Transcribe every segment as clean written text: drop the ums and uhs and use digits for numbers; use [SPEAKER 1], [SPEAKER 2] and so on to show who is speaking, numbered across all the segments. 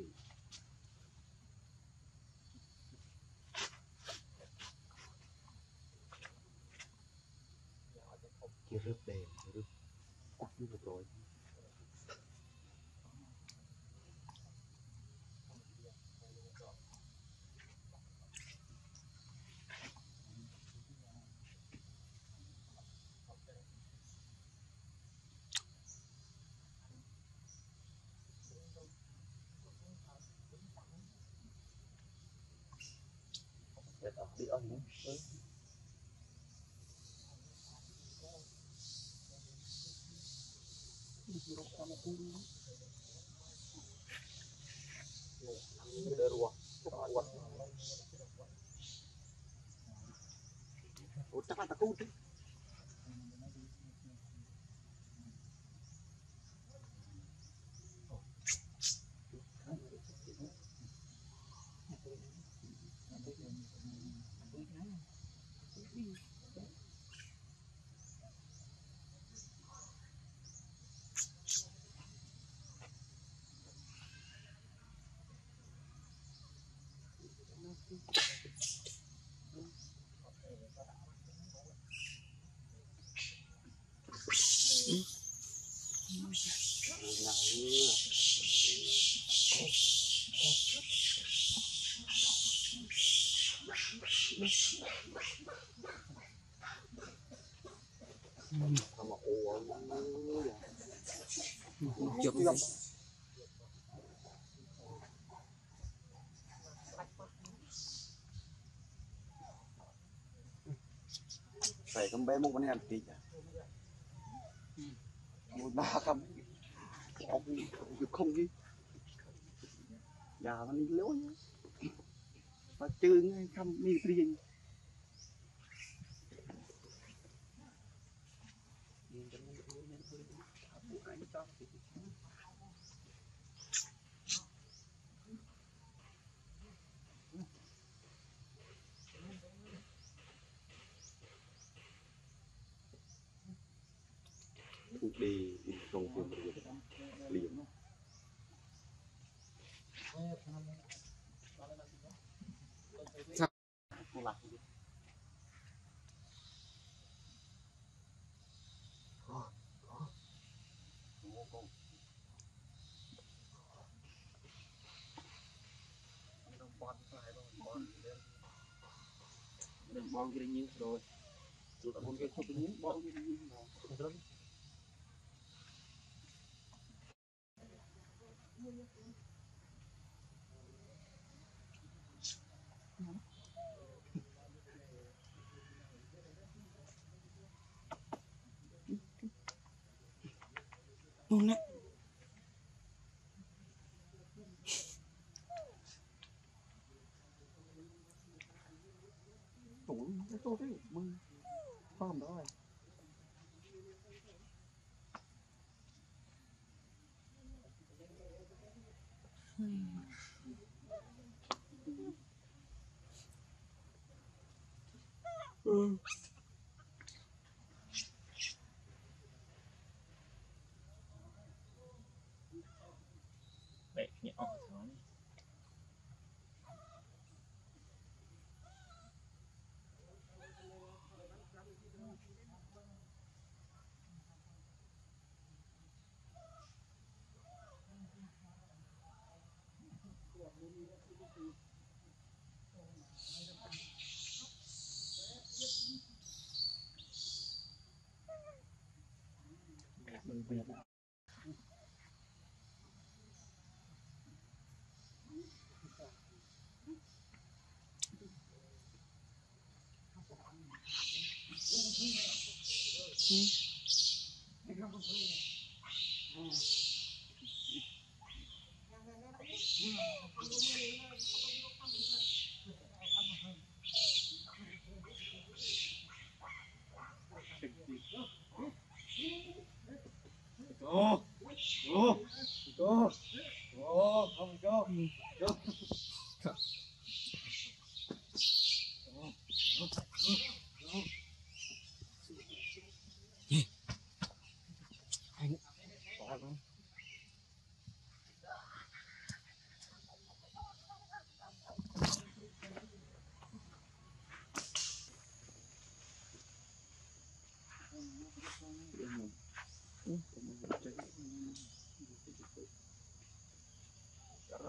[SPEAKER 1] Kia rớt đèn, rớt quắt đi một rồi. Đi ăn nữa. Chắc là takut. Phải con bé một con em tí à? Một ba không? Không đi. Giờ nó đi lối nhá. Mà chơi ngay không đi riêng. Đi trong phim liền. Sao? Bong cái nhiêu rồi. Rồi con cái không nhiêu bong cái nhiêu rồi. Lona. Tủ nó to thế mưa. Không đó rồi.
[SPEAKER 2] Đấy, nhỏ thôi.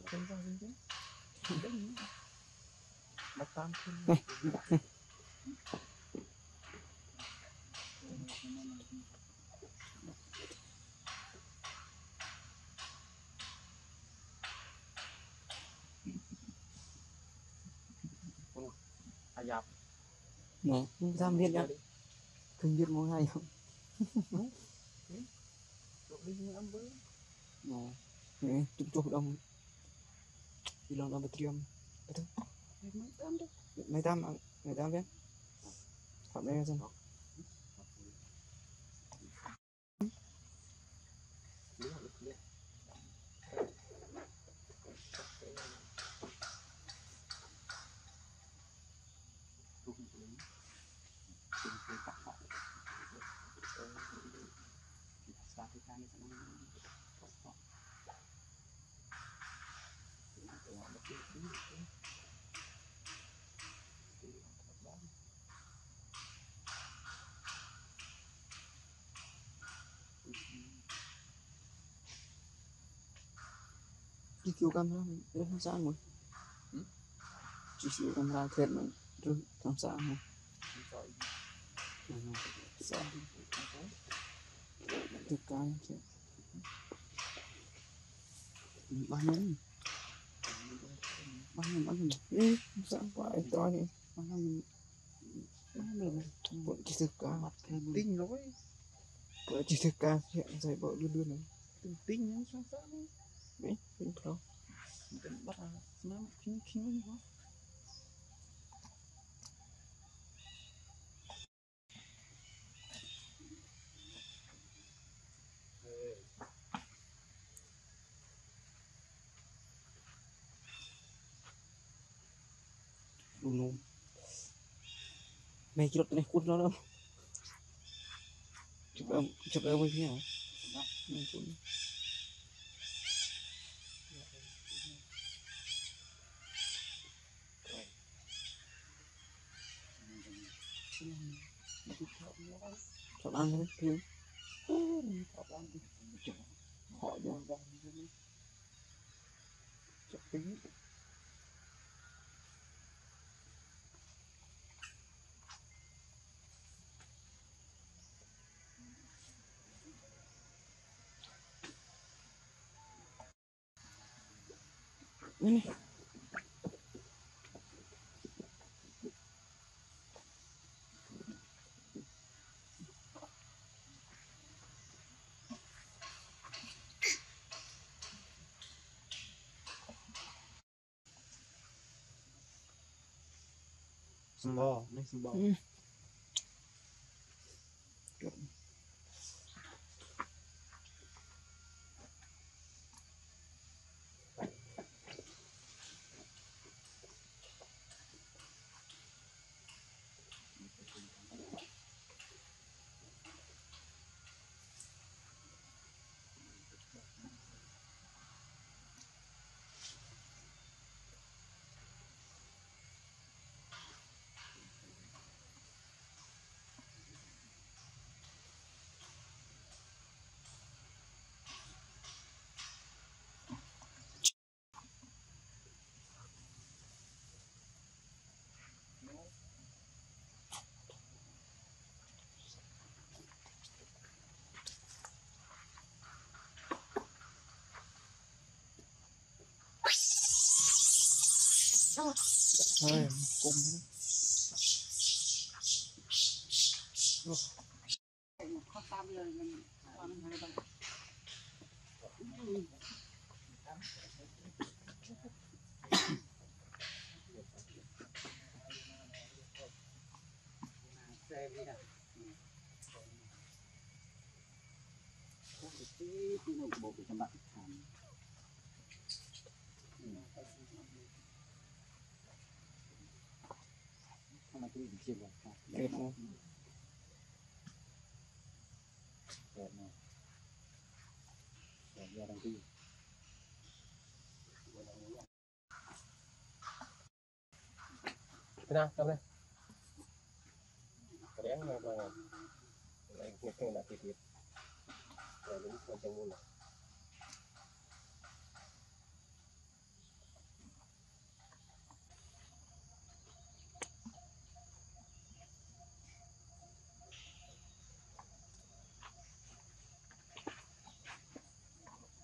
[SPEAKER 1] Thấy sao chứ? Bắt tam không? Ayap.
[SPEAKER 3] Nè, giam viên nhá. Kinh viên mỗi ngày không? Nè, nè, chụp đông. Đi lòng đông triêm. Betul. Mấy tam biết. Phạm đây xem. Chỉ chiếu camera mình rất không sao rồi. Chỉ chiếu camera thiệt mà rất không sao rồi. Sao? Thực cái chứ. Bao nhiêu? Ê, sao phải to này? Bao nhiêu? Bọn chỉ thực cả.
[SPEAKER 1] Tinh nói.
[SPEAKER 3] Bọn chỉ thực cả hiện dày bộ luôn này.
[SPEAKER 1] Tinh nó sao sao đấy.
[SPEAKER 3] Đấy, Premiere Pro.
[SPEAKER 1] Bắt nó chín quá.
[SPEAKER 3] Luno. Mày kêu này cút nó đâu. Chụp em với phía nào? Chọn ăn đấy, phiêu. Họ nhá.
[SPEAKER 1] Chụp tính.
[SPEAKER 3] Này.
[SPEAKER 1] Sembah, ni sembah.
[SPEAKER 3] Thôi, cùng Kẹp luôn.
[SPEAKER 2] Thế nào, trong đây. Cái đéng này là cái là thịt thịt. Rồi đúng con trong luôn này.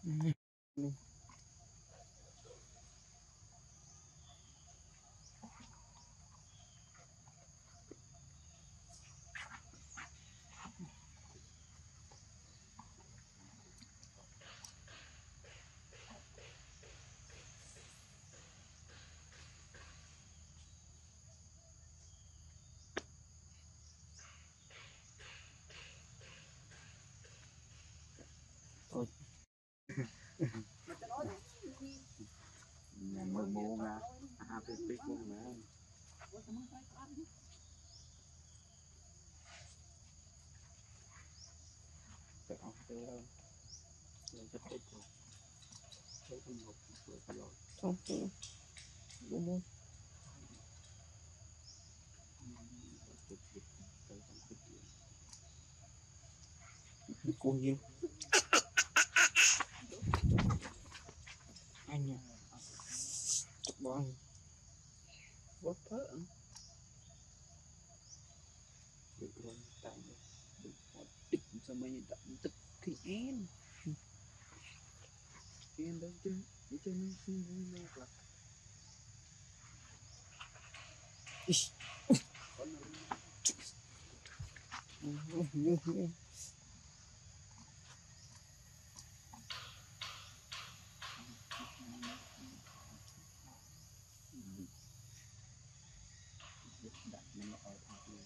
[SPEAKER 1] mơ mô nga phê mô nga phải học lên rất thích rồi thấy không học rồi
[SPEAKER 3] không đúng không cô gì anh nhỉ bỏ anh
[SPEAKER 1] bớt thở được rồi tại tích sao mấy đậm tích thì em đâu chứ để cho nó xin vui đâu
[SPEAKER 3] như
[SPEAKER 1] đặt nó ở thạc luôn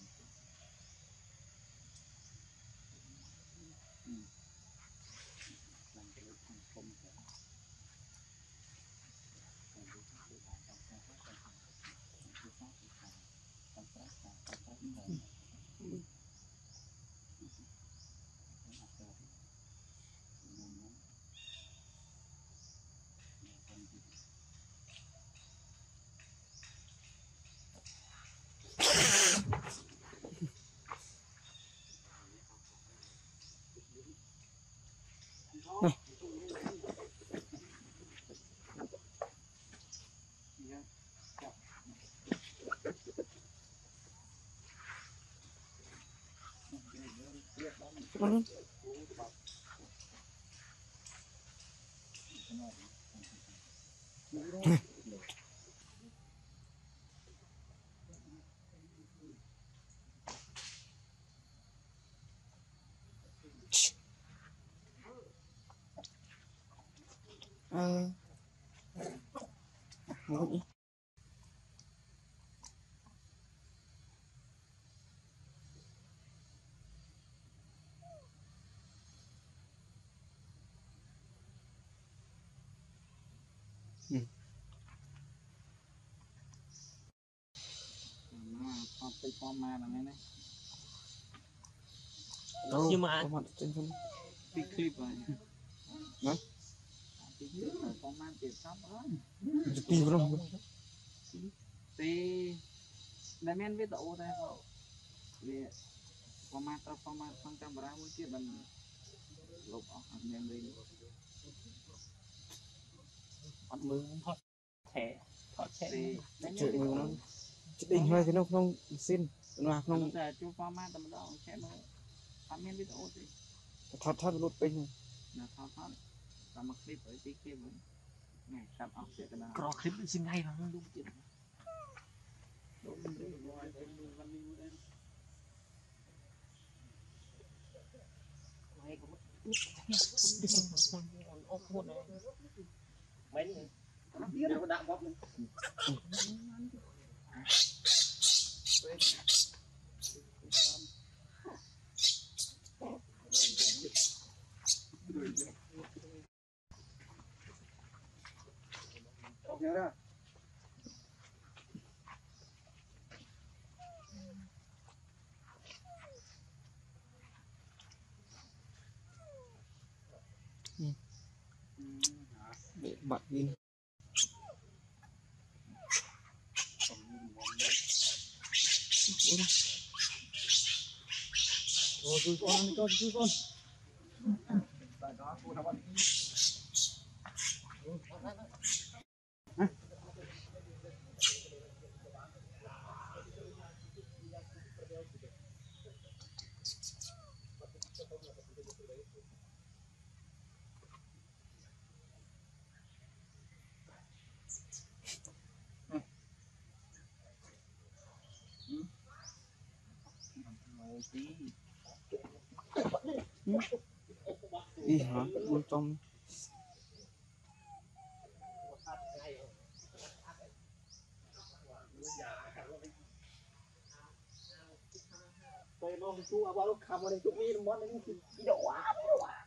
[SPEAKER 1] làm cái thằng không thể mũi cái format là này
[SPEAKER 3] nhưng mà có mặt trên thân
[SPEAKER 1] cái clip rồi
[SPEAKER 3] đó
[SPEAKER 1] cái clip là format tiền sắp đó
[SPEAKER 3] đi vào đâu
[SPEAKER 1] thì đại men với tàu đây thôi vì format trong camera mới kia mình lục ở men đi bắt mưa thoát thẻ thì
[SPEAKER 3] chuyện mình nó định hơi thì nó không xin mà không
[SPEAKER 1] là chú format tầm đó sẽ nó men với tàu thì
[SPEAKER 3] thoát lút pin
[SPEAKER 1] là thoát tầm một clip ở tí kia này sắp ốc sẽ cái nào
[SPEAKER 2] có clip xin ngay mà không đúng chuyện
[SPEAKER 1] đúng rồi văn minh đây
[SPEAKER 2] mấy có mấy nó đạm bóp lên
[SPEAKER 1] nhớ ra
[SPEAKER 3] để bạn pin
[SPEAKER 1] rồi chui con tại đó cô thằng sih.
[SPEAKER 3] Iya, ultom.
[SPEAKER 2] Tôi lo chú à bao lúc khăm vào đây chú mi nó món này thì doa.